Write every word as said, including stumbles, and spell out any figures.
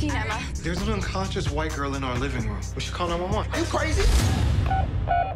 Emma. There's an unconscious white girl in our living room. We should call nine one one. Are you crazy?